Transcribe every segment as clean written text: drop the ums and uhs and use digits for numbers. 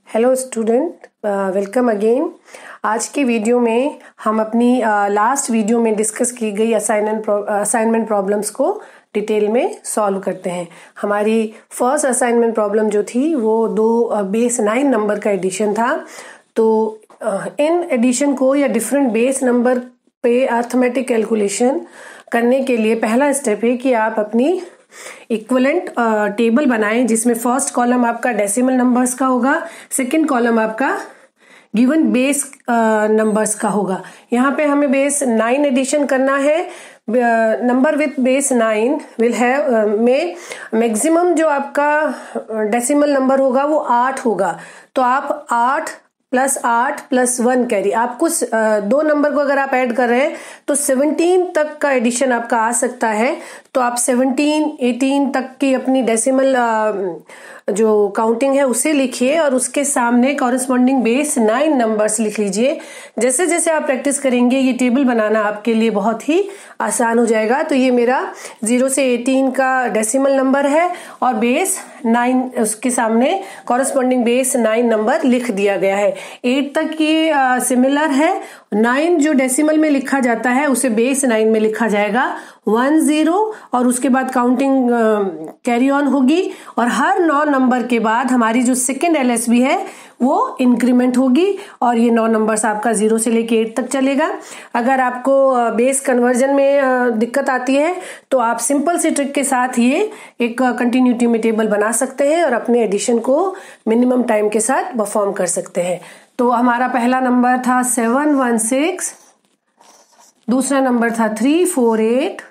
Hello student, welcome again. आज के video में हम अपनी लास्ट वीडियो में डिस्कस की गई असाइनमेंट प्रॉब्लम्स को डिटेल में सॉल्व करते हैं। हमारी फर्स्ट असाइनमेंट प्रॉब्लम जो थी वो दो बेस 9 नंबर का एडिशन था। तो इन एडिशन को या डिफरेंट बेस नंबर पे अर्थमेटिक कैलकुलेशन करने के लिए पहला स्टेप है कि आप अपनी इक्विवेलेंट टेबल बनाएं, जिसमें फर्स्ट कॉलम आपका डेसिमल नंबर्स का होगा, सेकंड कॉलम आपका गिवन बेस नंबर्स का होगा। यहाँ पे हमें बेस 9 एडिशन करना है। Number with base 9 will have में मैक्सिमम जो आपका डेसिमल नंबर होगा वो 8 होगा। तो आप 8 + 1 कैरी, आप कुछ दो नंबर को अगर आप ऐड कर रहे हैं तो 17 तक का एडिशन आपका आ सकता है। तो आप 17, 18 तक की अपनी डेसिमल जो काउंटिंग है उसे लिखिए और उसके सामने कॉरेस्पॉन्डिंग बेस 9 नंबर्स लिख लीजिए। जैसे जैसे आप प्रैक्टिस करेंगे ये टेबल बनाना आपके लिए बहुत ही आसान हो जाएगा। तो ये मेरा 0 से 18 का डेसिमल नंबर है और बेस 9, उसके सामने कॉरेस्पॉन्डिंग बेस 9 नंबर लिख दिया गया है। 8 तक ये सिमिलर है। 9 जो डेसिमल में लिखा जाता है उसे बेस 9 में लिखा जाएगा 1 0 और उसके बाद काउंटिंग कैरी ऑन होगी और हर 9 नंबर के बाद हमारी जो सेकेंड LSB है वो इंक्रीमेंट होगी और ये 9 नंबर्स आपका 0 से लेके 8 तक चलेगा। अगर आपको बेस कन्वर्जन में दिक्कत आती है तो आप सिंपल सी ट्रिक के साथ ये एक कंटिन्यूटी में टेबल बना सकते हैं और अपने एडिशन को मिनिमम टाइम के साथ परफॉर्म कर सकते हैं। तो हमारा पहला नंबर था 716, दूसरा नंबर था 348।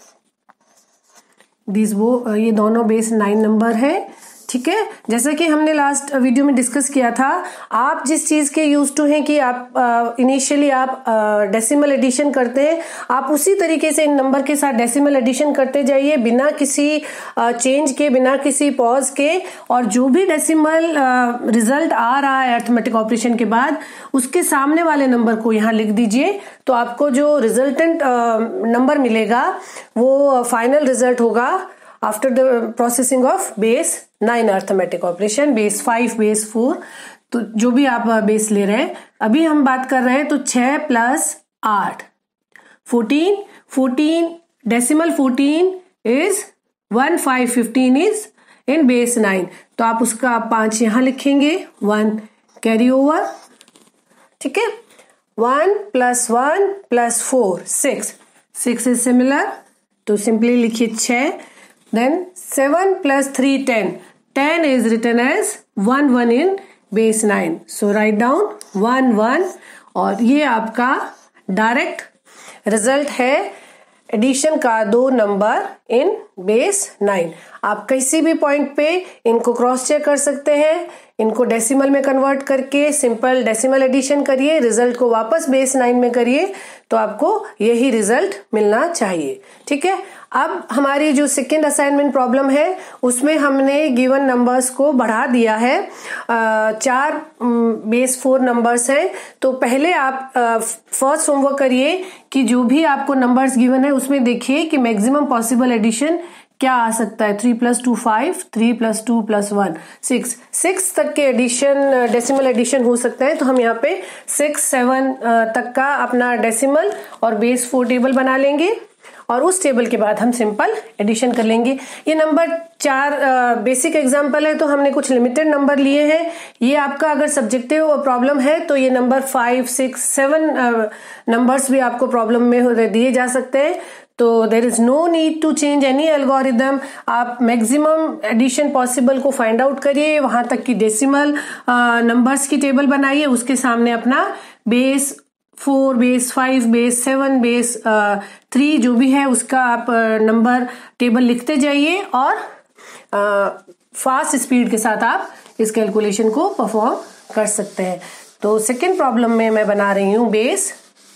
ये दोनों बेस 9 नंबर है, ठीक है। जैसा कि हमने लास्ट वीडियो में डिस्कस किया था, आप जिस चीज के यूज टू हैं कि आप इनिशियली आप डेसिमल एडिशन करते हैं, आप उसी तरीके से इन नंबर के साथ डेसिमल एडिशन करते जाइए बिना किसी चेंज के, बिना किसी पॉज के। और जो भी डेसिमल रिजल्ट आ रहा है अरिथमेटिक ऑपरेशन के बाद, उसके सामने वाले नंबर को यहाँ लिख दीजिए। तो आपको जो रिजल्टेंट नंबर मिलेगा वो फाइनल रिजल्ट होगा after the processing of base 9 arithmetic operation, base 5, base 4। तो जो भी आप बेस ले रहे हैं, अभी हम बात कर रहे हैं। तो 6 + 8 14 decimal 14 is 1515 is in base 9। तो आप उसका 5 यहां लिखेंगे, 1 कैरी ओवर, ठीक है। 1 + 1 + 4 6 इज सिमिलर, तो सिंपली लिखिए 6। Then 7 + 3 10 is written as 1 1 in base 9. So write down 1 1 और ये आपका डायरेक्ट रिजल्ट है एडिशन का 2 नंबर इन बेस 9। आप किसी भी पॉइंट पे इनको क्रॉस चेक कर सकते हैं, इनको डेसिमल में कन्वर्ट करके सिंपल डेसिमल एडिशन करिए, रिजल्ट को वापस बेस 9 में करिए, तो आपको यही रिजल्ट मिलना चाहिए, ठीक है। अब हमारी जो सेकेंड असाइनमेंट प्रॉब्लम है उसमें हमने गिवन नंबर्स को बढ़ा दिया है। 4 बेस 4 नंबर्स हैं। तो पहले आप फर्स्ट होमवर्क करिए कि जो भी आपको नंबर्स गिवन है उसमें देखिए कि मैक्सिमम पॉसिबल एडिशन क्या आ सकता है। 3 + 2 5, 3 + 2 + 1 6 तक के एडिशन, डेसिमल एडिशन हो सकते हैं। तो हम यहाँ पे 6 7 तक का अपना डेसिमल और बेस 4 टेबल बना लेंगे और उस टेबल के बाद हम सिंपल एडिशन कर लेंगे। ये नंबर 4 बेसिक एग्जांपल है, तो हमने कुछ लिमिटेड नंबर लिए हैं। ये आपका अगर सब्जेक्टिव प्रॉब्लम है तो ये नंबर 5 6 7 नंबर्स भी आपको प्रॉब्लम में दिए जा सकते हैं। तो there is no need to change any algorithm. आप मैक्सिमम एडिशन पॉसिबल को फाइंड आउट करिए, वहां तक की डेसिमल नंबर्स की टेबल बनाइए, उसके सामने अपना बेस 4, बेस 5, बेस 7, बेस 3 जो भी है उसका आप नंबर टेबल लिखते जाइए और फास्ट स्पीड के साथ आप इस कैलकुलेशन को परफॉर्म कर सकते हैं। तो सेकेंड प्रॉब्लम में मैं बना रही हूं base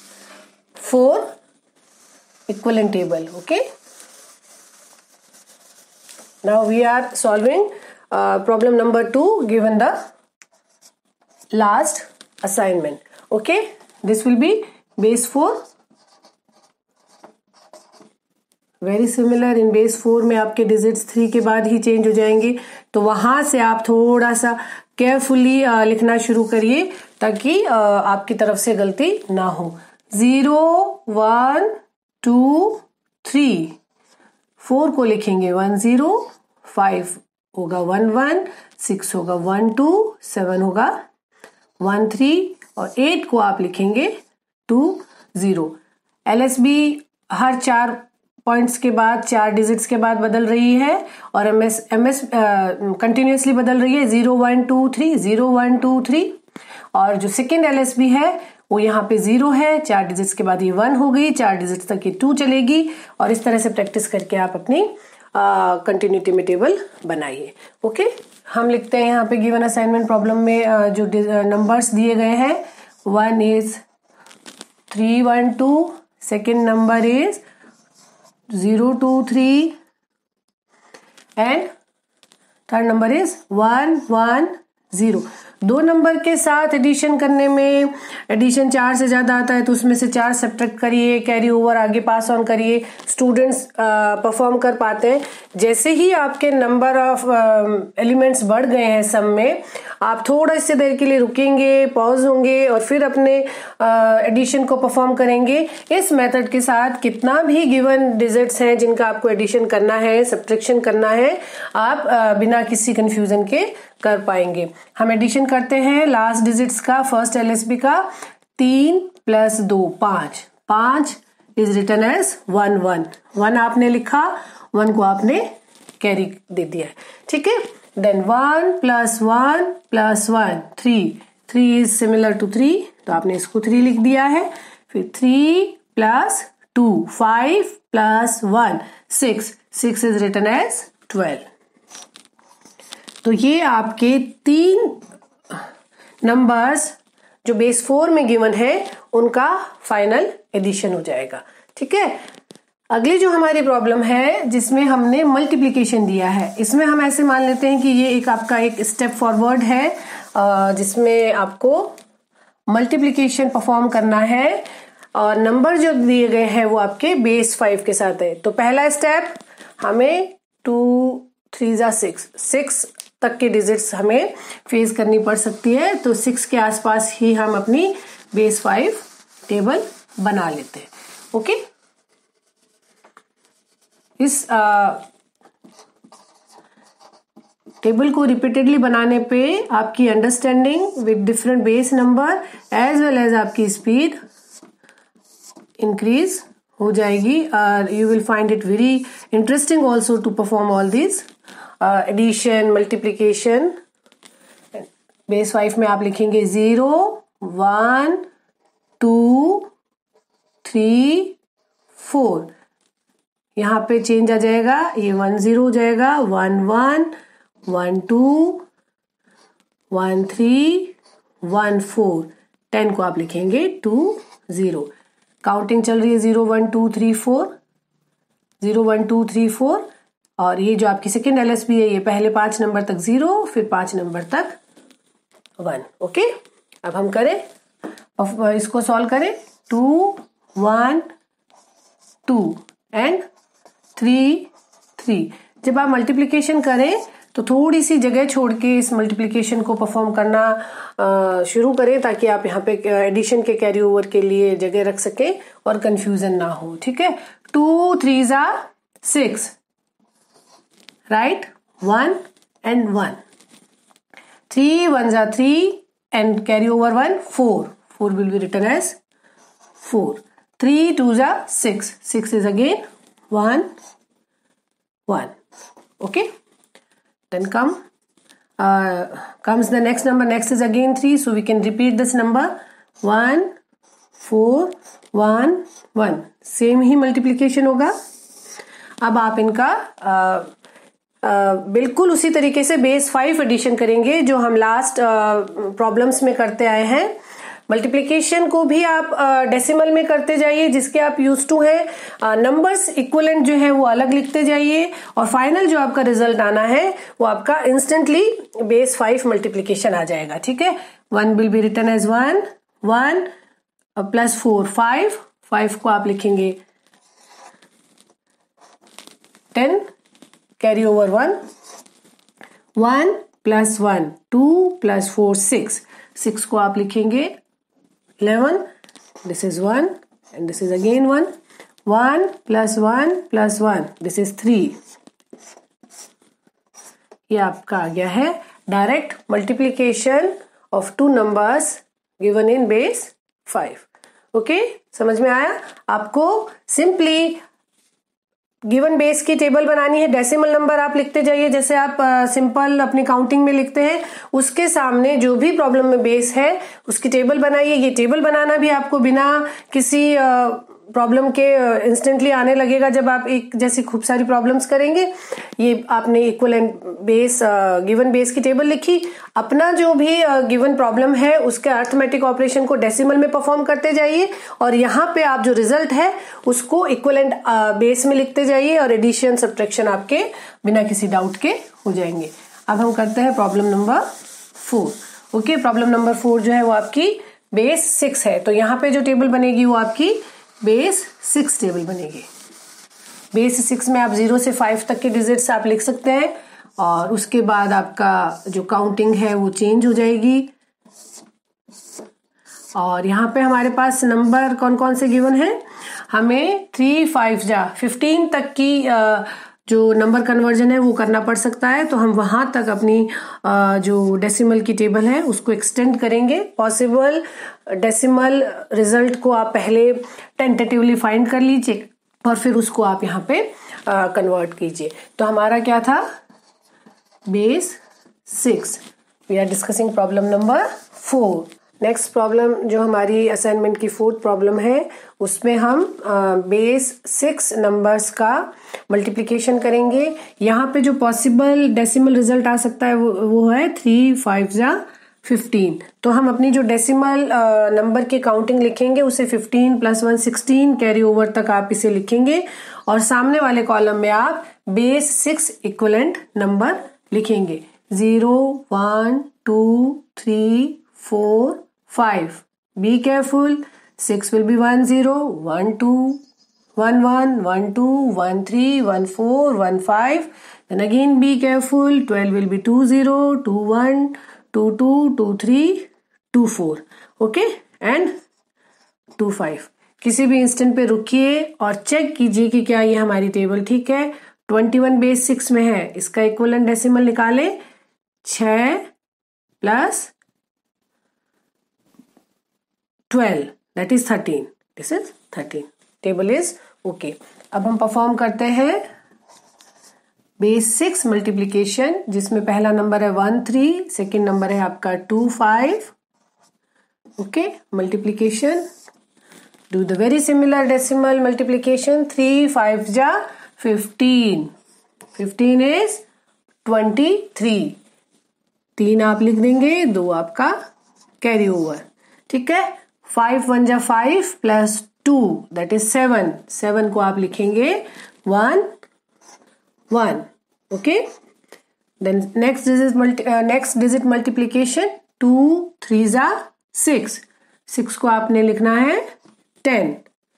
4 equivalent table, okay. Now we are solving problem number 2 given the last assignment, okay. This will be base 4. Very similar. In base 4 में आपके डिजिट्स 3 के बाद ही चेंज हो जाएंगे। तो वहां से आप थोड़ा सा केयरफुली लिखना शुरू करिए ताकि आपकी तरफ से गलती ना हो। 0 1 2 3, 4 को लिखेंगे 1 0, 5 होगा 1 1, 6 होगा 1 2, 7 होगा 1 3 और 8 को आप लिखेंगे 2 0। LSB हर 4 पॉइंट्स के बाद, 4 डिजिट्स के बाद बदल रही है और MS कंटिन्यूसली बदल रही है 0 1 2 3 0 1 2 3। और जो सेकेंड LSB है वो यहाँ पे 0 है, 4 डिजिट्स के बाद ये 1 हो गई, 4 डिजिट्स तक ये 2 चलेगी और इस तरह से प्रैक्टिस करके आप अपनी कंटिन्यूटी में टेबल बनाइए। ओके, हम लिखते हैं यहाँ पे गिवन असाइनमेंट प्रॉब्लम में जो नंबर्स दिए गए हैं। 1 is 3 1 2, second number is 0 2 3 and third number is 1 1 0। 2 number के साथ एडिशन करने में एडिशन 4 से ज्यादा आता है तो उसमें से 4 सब्ट्रैक्ट करिए, कैरी ओवर आगे पास ऑन करिए। स्टूडेंट्स परफॉर्म कर पाते हैं। जैसे ही आपके नंबर ऑफ एलिमेंट्स बढ़ गए हैं सम में, आप थोड़ा इससे देर के लिए रुकेंगे, पॉज होंगे और फिर अपने एडिशन को परफॉर्म करेंगे। इस मेथड के साथ कितना भी गिवन डिजिट्स हैं जिनका आपको एडिशन करना है, सब्ट्रैक्शन करना है, आप बिना किसी कंफ्यूजन के कर पाएंगे। हम एडिशन करते हैं लास्ट डिजिट्स का, फर्स्ट LSB का। 3 + 2 5, 5 इज रिटन एज 1 1। 1 आपने लिखा, 1 को आपने कैरी दे दिया है, ठीक है। देन 1 + 1 + 1 3, 3 इज सिमिलर टू 3 तो आपने इसको 3 लिख दिया है। फिर 3 + 2 5 + 1 6, 6 इज रिटन एज 12। तो ये आपके 3 नंबर्स जो बेस 4 में गिवन है उनका फाइनल एडिशन हो जाएगा, ठीक है। अगली जो हमारी प्रॉब्लम है जिसमें हमने मल्टीप्लिकेशन दिया है, इसमें हम ऐसे मान लेते हैं कि ये एक आपका एक स्टेप फॉरवर्ड है जिसमें आपको मल्टीप्लिकेशन परफॉर्म करना है और नंबर जो दिए गए हैं वो आपके बेस 5 के साथ है। तो पहला स्टेप हमें 2 3 6, 6 तक के डिजिट्स हमें फेस करनी पड़ सकती है, तो 6 के आसपास ही हम अपनी बेस 5 टेबल बना लेते हैं। ओके, इस टेबल को रिपीटेडली बनाने पे आपकी understanding with different base number as well as आपकी स्पीड इंक्रीज हो जाएगी और you will find it very interesting also to perform all this addition, multiplication. Base 5 में आप लिखेंगे 0 1 2 3 4, यहाँ पे चेंज आ जाएगा, ये 1 0 हो जाएगा, 1 1 1 2 1 3 1 4, 10 को आप लिखेंगे 2 0। काउंटिंग चल रही है 0 1 2 3 4, 0 1 2 3 4 और ये जो आपकी सेकेंड LSB है ये पहले 5 नंबर तक 0, फिर 5 नंबर तक 1। ओके, अब हम करें, इसको सॉल्व करें। 2 1 2 एंड 3 3। जब आप मल्टीप्लिकेशन करें तो थोड़ी सी जगह छोड़ के इस मल्टीप्लिकेशन को परफॉर्म करना शुरू करें ताकि आप यहाँ पे एडिशन के कैरी ओवर के लिए जगह रख सके और कंफ्यूजन ना हो, ठीक है। 2 3s are 6, right, 1 and 1। 3 1s are 3 and carry over 1 4, 4 will be written as 4। 3 2s are 6, 6 is again 1 1। Okay, then comes the next number. Next is again 3, so we can repeat this number 1 4 1 1, same ही multiplication होगा। अब आप इनका बिल्कुल उसी तरीके से base 5 addition करेंगे जो हम लास्ट प्रॉब्लम्स में करते आए हैं। मल्टीप्लिकेशन को भी आप डेसिमल में करते जाइए जिसके आप यूज टू हैं। नंबर्स इक्विवेलेंट जो है वो अलग लिखते जाइए और फाइनल जो आपका रिजल्ट आना है वो आपका इंस्टेंटली बेस 5 मल्टीप्लिकेशन आ जाएगा, ठीक है। 1 will be written as 1 1 plus 4 5, 5 को आप लिखेंगे 10, कैरी ओवर 1 1 प्लस 1 2 प्लस 4 6, 6 को आप लिखेंगे 11, this is 1 and this is again 1, 1 plus 1 plus 1, this is 3। ये आपका आ गया है direct multiplication of two numbers given in base 5। Okay, समझ में आया? आपको सिंपली गिवन बेस की टेबल बनानी है, डेसिमल नंबर आप लिखते जाइए जैसे आप सिंपल अपनी काउंटिंग में लिखते हैं, उसके सामने जो भी प्रॉब्लम में बेस है उसकी टेबल बनाइए। ये टेबल बनाना भी आपको बिना किसी प्रॉब्लम के इंस्टेंटली आने लगेगा जब आप एक जैसी खूब सारी प्रॉब्लम्स करेंगे। ये आपने equal and base given base की टेबल लिखी, अपना जो भी गिवन प्रॉब्लम है उसके अर्थमेटिक ऑपरेशन को डेसिमल में परफॉर्म करते जाइए और यहाँ पे आप जो रिजल्ट है उसको इक्वल एंड बेस में लिखते जाइए और एडिशन सब्ट्रैक्शन आपके बिना किसी डाउट के हो जाएंगे। अब हम करते हैं problem number 4। Okay, problem number 4 जो है वो आपकी बेस 6 है, तो यहाँ पे जो टेबल बनेगी वो आपकी बेस 6 टेबल बनेगी। बेस 6 में आप 0 से 5 तक के डिजिट्स आप लिख सकते हैं और उसके बाद आपका जो काउंटिंग है वो चेंज हो जाएगी। और यहाँ पे हमारे पास नंबर कौन कौन से गिवन है, हमें 3 5 जा 15 तक की जो नंबर कन्वर्जन है वो करना पड़ सकता है, तो हम वहां तक अपनी जो डेसिमल की टेबल है उसको एक्सटेंड करेंगे। पॉसिबल डेसिमल रिजल्ट को आप पहले टेंटेटिवली फाइंड कर लीजिए और फिर उसको आप यहाँ पे कन्वर्ट कीजिए। तो हमारा क्या था, base 6। We are discussing problem number 4। Next problem जो हमारी असाइनमेंट की 4th प्रॉब्लम है उसमें हम बेस 6 नंबर्स का मल्टीप्लिकेशन करेंगे। यहाँ पे जो पॉसिबल डेसिमल रिजल्ट आ सकता है वो है 3 5 जा 15। तो हम अपनी जो डेसिमल नंबर की काउंटिंग लिखेंगे उसे 15 प्लस 1 16 कैरी ओवर तक आप इसे लिखेंगे और सामने वाले कॉलम में आप बेस 6 इक्वलेंट नंबर लिखेंगे। 0 1 2 3 4 5। Be careful. 6 will be 1 0 1 2 1 1 1 2 1 3 1 4 1 5. Then again be careful. 12 will be 2 0 2 1 2 2 2 3 2 4. Okay, and 2 5. किसी भी इंस्टेंट पे रुकिए और चेक कीजिए कि क्या ये हमारी टेबल ठीक है। 21 बेस 6 में है, इसका इक्वलेंट डेसिमल निकाले 6 plus 12, that is 13. This is 13. Table is okay. अब हम परफॉर्म करते हैं बेस 6 मल्टीप्लीकेशन जिसमें पहला नंबर है 1 3, सेकेंड नंबर है आपका 2 5। Okay, multiplication, do the very similar decimal multiplication. 3 5 जा 15, 15 इज 23। 3 आप लिख देंगे, 2 आपका कैरी ओवर, ठीक है। 5 1 जा 5 प्लस 2 दैट इज 7, 7 को आप लिखेंगे 1 1। Okay, then next digit multiplication 2 3 जा 6, 6 को आपने लिखना है 10,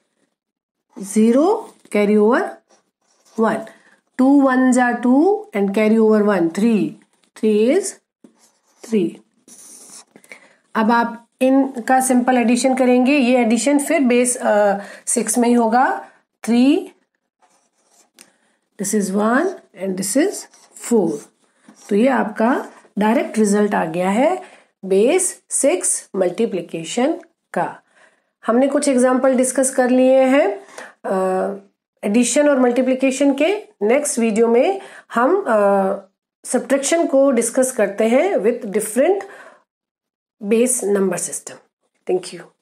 0 कैरी ओवर 1, 2 1 जा 2 एंड कैरी ओवर 1 3, 3 इज 3। अब आप इनका सिंपल एडिशन करेंगे, ये एडिशन फिर बेस 6 में ही होगा। 3, this is 1 and this is 4। तो ये आपका डायरेक्ट रिजल्ट आ गया है बेस 6 मल्टीप्लिकेशन का। हमने कुछ एग्जाम्पल डिस्कस कर लिए हैं एडिशन और मल्टीप्लिकेशन के। नेक्स्ट वीडियो में हम सब्ट्रैक्शन को डिस्कस करते हैं with different base number system. Thank you.